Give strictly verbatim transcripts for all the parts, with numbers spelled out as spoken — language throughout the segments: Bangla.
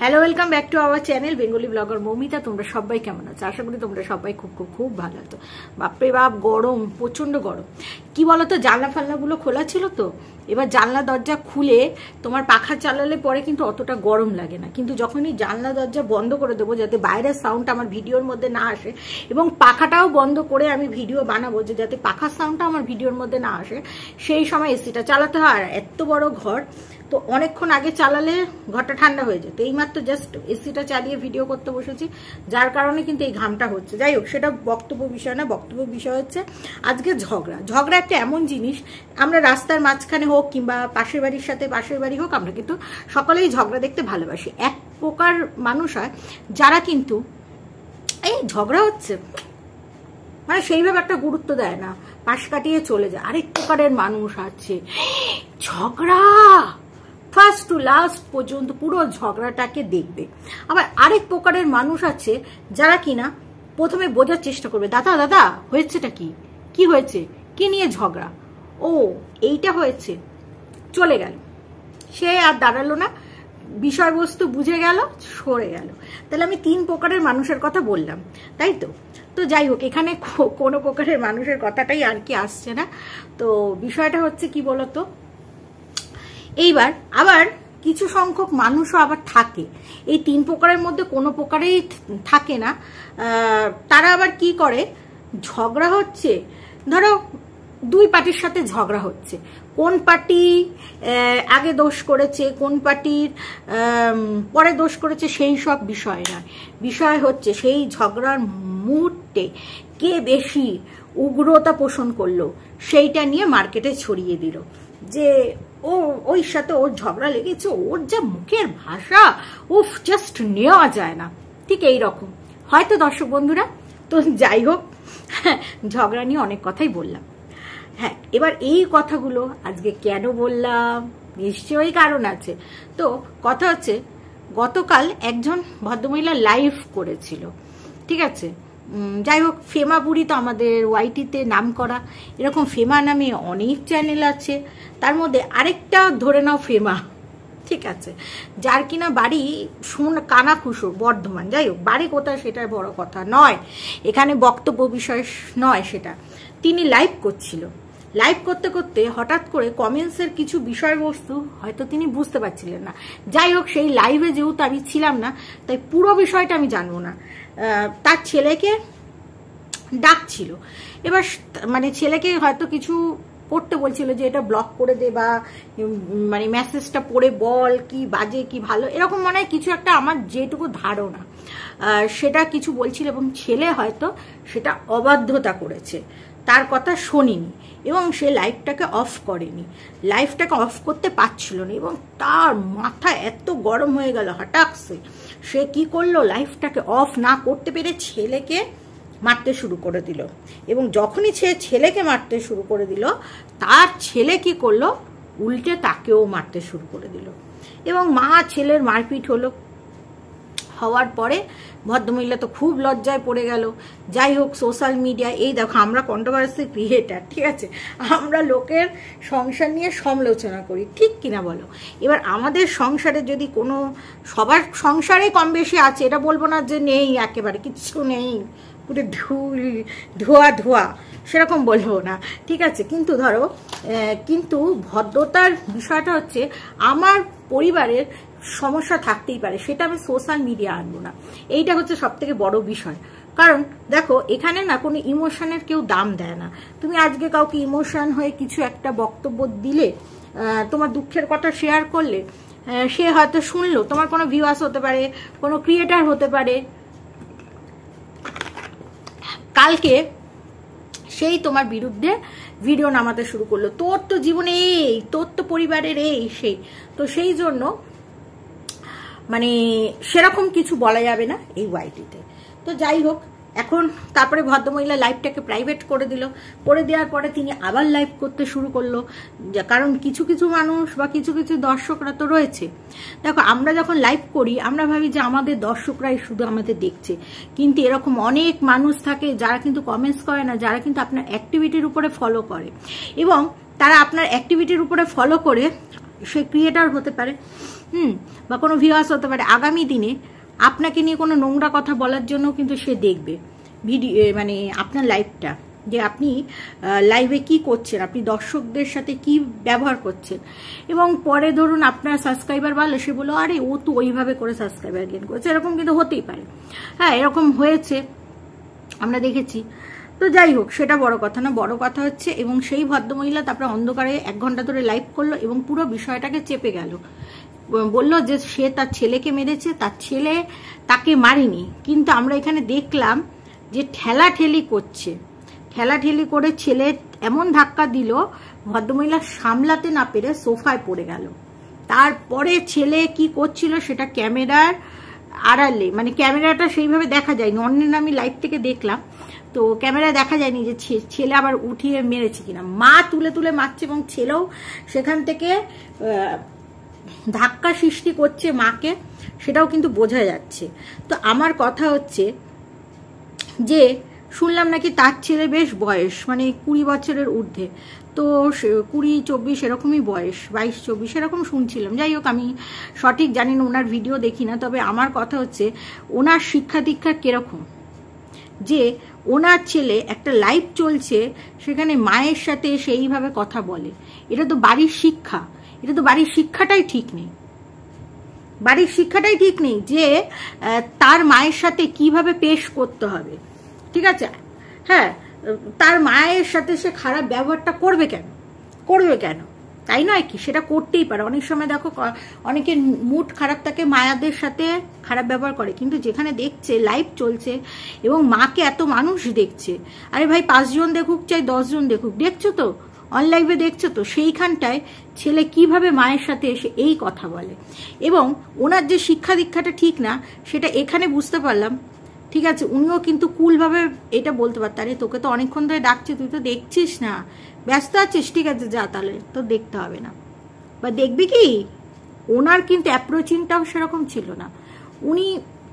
Hello welcome back to our channel Bengali blogger Moumita. তোমরা সবাই কেমন আছো? আশা করি তোমরা সবাই খুব খুব খুব ভালো আছো। বাপরে বাপ গরম, প্রচন্ড গরম। কি বলতো, জানলা ফাল্লাগুলো খোলা ছিল তো, এবার জানলা দরজা খুলে তোমার পাখা চালালে পরে কিন্তু অতটা গরম লাগে না, কিন্তু যখনই জানলা দরজা বন্ধ করে দেবো যাতে বাইরের সাউন্ড আমার ভিডিওর মধ্যে না আসে, এবং পাখাটাও বন্ধ করে আমি ভিডিও বানাবো যে যাতে পাখার সাউন্ডটা আমার ভিডিওর মধ্যে না আসে, সেই সময় এসিটা চালাতে হয়। আর এত বড় ঘর তো অনেকক্ষণ আগে চালালে ঘরটা ঠান্ডা হয়ে যেত। এইমাত্র জাস্ট এসিটা চালিয়ে ভিডিও করতে বসেছি, যার কারণে কিন্তু এই ঘামটা হচ্ছে। যাই হোক, সেটা বক্তব্য বিষয় না। বক্তব্য বিষয় হচ্ছে আজকে ঝগড়া। ঝগড়া একটা এমন জিনিস, আমরা রাস্তার মাঝখানে হোক কিংবা পাশের বাড়ির সাথে পাশের বাড়ি হোক, আমরা কিন্তু সকলেই ঝগড়া দেখতে ভালোবাসি। এক প্রকার মানুষ হয় যারা কিন্তু এই ঝগড়া হচ্ছে মানে সেইভাবে একটা গুরুত্ব দেয় না, পাশ কাটিয়ে চলে যায়। আরেক প্রকারের মানুষ আছে ঝগড়া ফার্স্ট টু লাস্ট পর্যন্ত পুরো ঝগড়াটাকে দেখবে। আবার আরেক প্রকারের মানুষ আছে যারা কিনা প্রথমে বোঝার চেষ্টা করবে, দাদা দাদা হয়েছেটা কি, কি হয়েছে, কি নিয়ে ঝগড়া, ও এইটা হয়েছে, চলে গেল, সে আর দাঁড়ালো না, বিষয়বস্তু বুঝে গেল, সরে গেল। তাহলে আমি তিন প্রকারের মানুষের কথা বললাম, তাই তো? তো যাই হোক, এখানে কোনো প্রকারের মানুষের কথাটাই আর কি আসছে না। তো বিষয়টা হচ্ছে কি বলতো, এইবার আবার কিছু সংখ্যক মানুষও আবার থাকে এই তিন প্রকারের মধ্যে কোনো প্রকারেই থাকে না। তারা আবার কি করে, ঝগড়া হচ্ছে, ধরো দুই পার্টির সাথে ঝগড়া হচ্ছে, কোন পার্টি আগে দোষ করেছে, কোন পার্টির পরে দোষ করেছে, সেই সব বিষয় নয়। বিষয় হচ্ছে সেই ঝগড়ার মুহূর্তে কে বেশি উগ্রতা পোষণ করলো সেইটা নিয়ে মার্কেটে ছড়িয়ে দিল যে ও ওই সাথে ওর ঝগড়া লেগেছে, ওর যা মুখের ভাষা, উফ, জাস্ট নেওয়া যায় না। ঠিক এই রকম হয়তো দর্শক বন্ধুরা। তো যাই হোক, ঝগড়া নিয়ে অনেক কথাই বললাম। হ্যাঁ, এবার এই কথাগুলো আজকে কেন বললাম, নিশ্চয়ই কারণ আছে। তো কথা হচ্ছে, গতকাল একজন ভদ্রমহিলা লাইভ করেছিল, ঠিক আছে? যাই হোক, ফেমা বুড়ি তো আমাদের ওয়াইটিতে নাম করা, এরকম ফেমা নামে অনেক চ্যানেল আছে। তার মধ্যে আরেকটা ধরে নাও ফেমা, ঠিক আছে, যার কিনা বাড়ি শুন কানাকুশো বর্ধমান। যাই হোক, বাড়ি কোথায় সেটা বড় কথা নয়, এখানে বক্তব্য বিষয় নয় সেটা। তিনি লাইভ করছিল, লাইভ করতে করতে হঠাৎ করে কমেন্টসের কিছু বিষয়বস্তু হয়তো তিনি বুঝতে পারছিলেন না। যাই হোক, সেই লাইভে যেহেতু আমি ছিলাম না, তাই পুরো বিষয়টা আমি জানবো না। তার ছেলেকে ডাকছিল, এবার মানে ছেলেকে হয়তো কিছু পড়তে বলছিল যে এটা ব্লক করে দে, বা মানে মেসেজটা পড়ে বল কি বাজে কি ভালো, এরকম মনে হয় কিছু একটা, আমার যেটুকু ধারণা সেটা কিছু বলছিল, এবং ছেলে হয়তো সেটা অবাধ্যতা করেছে, তার কথা শোনেনি, এবং সে লাইভটাকে অফ করেনি, লাইভটাকে অফ করতে পারছিল না, এবং তার মাথা এত গরম হয়ে গেল হঠাৎ সে কি করলো, লাইভটাকে অফ না করতে পেরে ছেলেকে মারতে শুরু করে দিল। এবং যখনই সে ছেলেকে মারতে শুরু করে দিল, তার ছেলে কি করলো, উল্টে তাকেও মারতে শুরু করে দিল, এবং মা ছেলের মারপিট হলো। হওয়ার পরে ভদ্রমহিলা তো খুব লজ্জায় পড়ে গেল। যাই হোক, সোশ্যাল মিডিয়া, এই দেখো আমরা কন্ট্রোভার্সি ক্রিয়েটার, ঠিক আছে, আমরা লোকের সংসার নিয়ে সমালোচনা করি, ঠিক কিনা বলো? এবার আমাদের সংসারে যদি কোনো, সবার সংসারে কম বেশি আছে, এটা বলবো না যে নেই, একেবারে কিচ্ছু নেই, পুরো ধুল ধোয়া ধোয়া, সেরকম বলবো না, ঠিক আছে। কিন্তু ধরো, কিন্তু ভদ্রতার বিষয়টা হচ্ছে আমার পরিবারের সমস্যা থাকতেই পারে, সেটা আমি সোশ্যাল মিডিয়া আনবো না, এইটা হচ্ছে সব থেকে বড় বিষয়। কারণ দেখো, এখানে না কোনো ইমোশনের কেউ দাম দেয় না। তুমি আজকে কাউকে ইমোশন হয়ে কিছু একটা বক্তব্য দিলে, তোমার দুঃখের কথা শেয়ার করলে, সে হয়তো শুনলো, তোমার কোনো ভিউয়ার্স হতে পারে, কোনো ক্রিয়েটার হতে পারে, কালকে সেই তোমার বিরুদ্ধে ভিডিও নামাতে শুরু করলো, তোর তো জীবনে এই, তোর তো পরিবারের এই সেই। তো সেই জন্য মানে সেরকম কিছু বলা যাবে না এই ওয়াইটিতে। তো যাই হোক, এখন তারপরে ভদ্রমহিলা লাইভটাকে প্রাইভেট করে দিল, করে দেওয়ার পরে তিনি আবার লাইভ করতে শুরু করলো, কারণ কিছু কিছু মানুষ বা কিছু কিছু দর্শকরা তো রয়েছে। দেখো, আমরা যখন লাইভ করি আমরা ভাবি যে আমাদের দর্শকরাই শুধু আমাদের দেখছে, কিন্তু এরকম অনেক মানুষ থাকে যারা কিন্তু কমেন্টস করে না, যারা কিন্তু আপনার অ্যাক্টিভিটির উপরে ফলো করে, এবং তারা আপনার অ্যাক্টিভিটির উপরে ফলো করে সে ক্রিয়েটার হতে পারে, হুম, বা কোনো ভিউয়ার্স হতে পারে, আগামী দিনে আপনাকে নিয়ে কোনো নোংরা কথা বলার জন্য কিন্তু সে দেখবে ভিডিও, মানে আপনার লাইভটা, যে আপনি লাইভে কি করছেন, আপনি দর্শকদের সাথে কি ব্যবহার করছেন। এবং পরে ধরুন আপনার সাবস্ক্রাইবার বাড়লো, সে বললো আরে ও তো ওইভাবে করে সাবস্ক্রাইবার গেইন করেছে, এরকম কিন্তু হতেই পারে। হ্যাঁ, এরকম হয়েছে, আমরা দেখেছি। তো যাই হোক, সেটা বড় কথা না, বড় কথা হচ্ছে, এবং সেই ভদ্রমহিলা তারপরে অন্ধকারে এক ঘন্টা ধরে লাইভ করলো এবং পুরো বিষয়টাকে চেপে গেল, বলল যে সে তার ছেলেকে মেরেছে, তার ছেলে তাকে মারেনি। কিন্তু আমরা এখানে দেখলাম যে ঠেলাঠেলি করছে, ঠেলাঠেলি করে ছেলে এমন ধাক্কা দিল, ভদ্রমহিলা সামলাতে না পেরে সোফায় পড়ে গেল। তারপরে ছেলে কি করছিল সেটা ক্যামেরার আড়ালে, মানে ক্যামেরাটা সেইভাবে দেখা যায়নি, অন্যের আমি লাইভ থেকে দেখলাম, তো ক্যামেরায় দেখা যায়নি যে ছেলে আবার উঠিয়ে মেরেছে কিনা। মা তুলে তুলে মারছে এবং ছেলেও সেখান থেকে ধাক্কা সৃষ্টি করছে মাকে, সেটাও কিন্তু বোঝা যাচ্ছে। তো আমার কথা হচ্ছে যে শুনলাম নাকি তার ছেলে বেশ বয়স, মানে কুড়ি বছরের ঊর্ধ্বে, তো কুড়ি চব্বিশ এরকমই বয়স, বাইশ চব্বিশ এরকম শুনছিলাম। যাই হোক, আমি সঠিক জানি না, ওনার ভিডিও দেখি না। তবে আমার কথা হচ্ছে ওনার শিক্ষা দীক্ষা কিরকম, যে ওনার ছেলে একটা লাইভ চলছে, সেখানে মায়ের সাথে সেইভাবে কথা বলে। এটা তো বাড়ির শিক্ষা, এটা তো বাড়ির শিক্ষাটাই ঠিক নেই, বাড়ির শিক্ষাটাই ঠিক নেই যে তার মায়ের সাথে কিভাবে পেশ করতে হবে। ঠিক আছে, হ্যাঁ, তার মায়ের সাথে সে খারাপ ব্যবহারটা করবে কেন, করবে কেন, তাই নয় কি? সেটা করতেই পারে। অনেক সময় দেখো অনেকের মুড খারাপ থাকে, মায়াদের সাথে খারাপ ব্যবহার করে, কিন্তু যেখানে দেখছে লাইভ চলছে এবং মাকে এত মানুষ দেখছে, আরে ভাই পাঁচজন দেখুক চাই দশজন দেখুক, দেখছো তো অনলাইভে, দেখছো তো সেইখানটায় ছেলে কিভাবে মায়ের সাথে এসে এই কথা বলে। এবং ওনার যে শিক্ষা দীক্ষাটা ঠিক না, সেটা এখানে বুঝতে পারলাম। ঠিক আছে, উনিও কিন্তু কুলভাবে এটা বলতে পারতেন, আরে তোকে তো অনেকক্ষণ ধরে ডাকছে, তুই তো দেখছিস না, ব্যস্ত আছিস, ঠিক আছে যা, তাহলে তো দেখতে হবে না, বা দেখবি কি। ওনার কিন্তু অ্যাপ্রোচিংটাও সেরকম ছিল না। উনি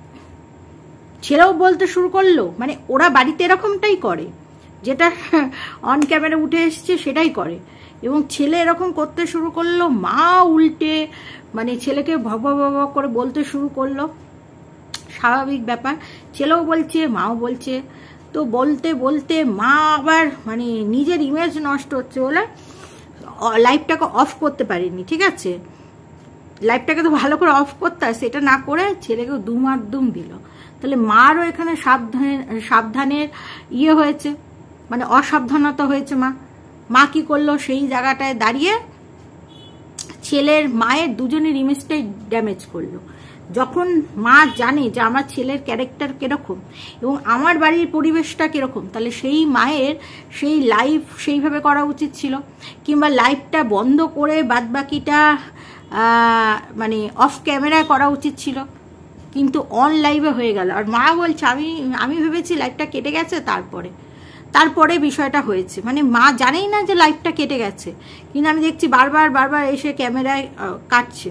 ছেলেও বলতে শুরু করলো, মানে ওরা বাড়িতে এরকমটাই করে, যেটা অন ক্যামেরা উঠে এসছে সেটাই করে, এবং ছেলে এরকম করতে শুরু করলো, মা উল্টে মানে ছেলেকে ভব ভব করে বলতে শুরু করলো। স্বাভাবিক ব্যাপার, ছেলেও বলছে মাও বলছে, তো বলতে বলতে মা আবার মানে নিজের ইমেজ নষ্ট হচ্ছে বলে লাইভটাকে অফ করতে পারেনি। ঠিক আছে, লাইভটাকে তো ভালো করে অফ করতে হয়, সেটা না করে ছেলেকে দুমার দুম দিল। তাহলে মারও এখানে সাবধানে সাবধানের ইয়ে হয়েছে, মানে অসাবধানতা হয়েছে। মা মা কি করলো, সেই জায়গাটায় দাঁড়িয়ে ছেলের মায়ের দুজনের ইমেজটাই ড্যামেজ করলো। যখন মা জানে যে আমার ছেলের ক্যারেক্টার কিরকম এবং আমার বাড়ির পরিবেশটা কিরকম, তাহলে সেই মায়ের সেই লাইভ সেইভাবে করা উচিত ছিল, কিংবা লাইভটা বন্ধ করে বাদবাকিটা মানে অফ ক্যামেরায় করা উচিত ছিল, কিন্তু অন লাইভে হয়ে গেল। আর মা বলছে আমি আমি ভেবেছি লাইভটা কেটে গেছে, তারপরে তারপরে বিষয়টা হয়েছে, মানে মা জানেই না যে লাইভটা কেটে গেছে, কিন্তু আমি দেখছি বারবার বারবার এসে ক্যামেরায় কাটছে।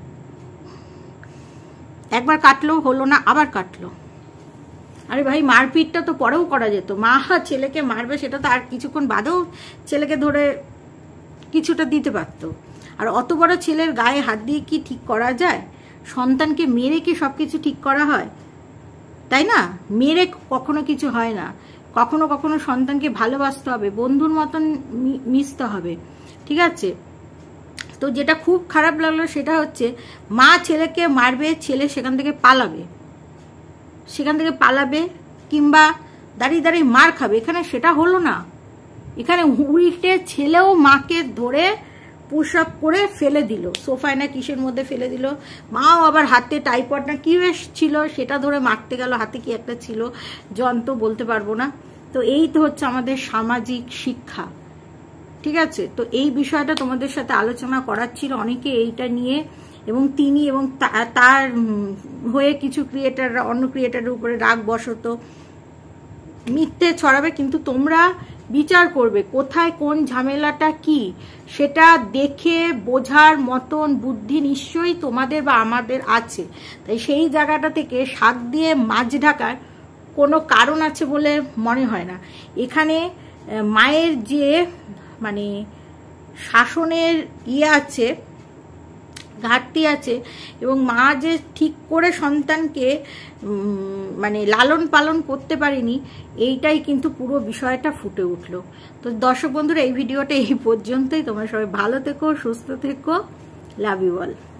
একবার কাটলো, হলো না, আবার কাটলো। আরে ভাই, মারপিটটা তো পরেও করা যেত, মা ছেলেকে মারবে সেটা তো আর কিছুক্ষণ বাদেও ছেলেকে ধরে কিছুটা দিতে পারত। আর অত বড় ছেলের গায়ে হাত দিয়ে কি ঠিক করা যায়? সন্তানকে মেরে কি সব কিছু ঠিক করা হয়? তাই না? মেরে কখনো কিছু হয় না। কখনো কখনো সন্তানকে ভালোবাসতে হবে, বন্ধুর মতন মিশতে হবে। ঠিক আছে, তো যেটা খুব খারাপ লাগলো সেটা হচ্ছে মা ছেলেকে মারবে, ছেলে সেখান থেকে পালাবে, সেখান থেকে পালাবে কিংবা দাঁড়িয়ে দাঁড়িয়ে মার খাবে। এখানে সেটা হলো না, এখানে উল্টে ছেলেও মাকে ধরে পুশ আপ করে ফেলে দিল, সোফায় না কিসের মধ্যে ফেলে দিল। মাও আবার হাতে টাইপড না কি বেশ ছিল সেটা ধরে মারতে গেল, হাতে কি একটা ছিল যন্ত্র বলতে পারবো না। তো এই তো হচ্ছে আমাদের সামাজিক শিক্ষা। ঠিক আছে, তো এই বিষয়টা তোমাদের সাথে আলোচনা করার ছিল অনেকে এইটা নিয়ে, এবং তিনি এবং তার হয়ে কিছু ক্রিয়েটাররা অন্য ক্রিয়েটারের উপরে রাগ বসত মিথ্যে ছড়াবে, কিন্তু তোমরা বিচার করবে কোথায় কোন ঝামেলাটা কি, সেটা দেখে বোঝার মতন বুদ্ধি নিশ্চয়ই তোমাদের বা আমাদের আছে। তাই সেই জায়গাটা থেকে শাক দিয়ে মাছ ঢাকার কোনো কারণ আছে বলে মনে হয় না। এখানে মায়ের যে মানে শাসনের ইয়ে আছে, ঘাটতি আছে এবং মা যে ঠিক করে সন্তানকে মানে লালন পালন করতে পারেনি, এইটাই কিন্তু পুরো বিষয়টা ফুটে উঠলো। তো দর্শক বন্ধুরা, এই ভিডিওটা এই পর্যন্তই। তোমরা সবাই ভালো থেকো, সুস্থ থেকো, লাভ ইউ অল।